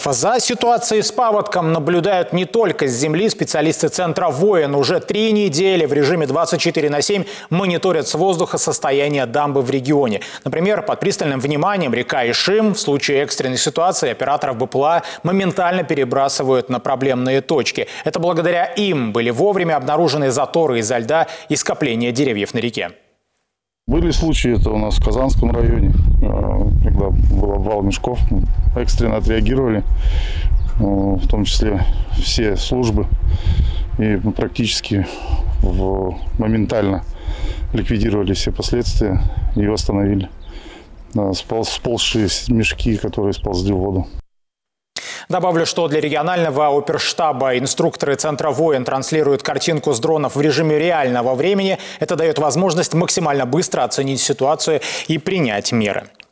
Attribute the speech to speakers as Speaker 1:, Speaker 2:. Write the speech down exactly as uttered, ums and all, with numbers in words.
Speaker 1: За ситуацией с паводком наблюдают не только с земли. Специалисты центра ВОЕН уже три недели в режиме двадцать четыре на семь мониторят с воздуха состояние дамбы в регионе. Например, под пристальным вниманием река Ишим. В случае экстренной ситуации операторов БПЛА моментально перебрасывают на проблемные точки. Это благодаря им были вовремя обнаружены заторы из-за льда и скопления деревьев на реке.
Speaker 2: Были случаи, это у нас в Казанском районе, когда был обвал мешков, экстренно отреагировали, в том числе все службы, и практически моментально ликвидировали все последствия и восстановили сползшие мешки, которые сползли в воду.
Speaker 1: Добавлю, что для регионального оперштаба инструкторы центра ВОЕН транслируют картинку с дронов в режиме реального времени. Это дает возможность максимально быстро оценить ситуацию и принять меры.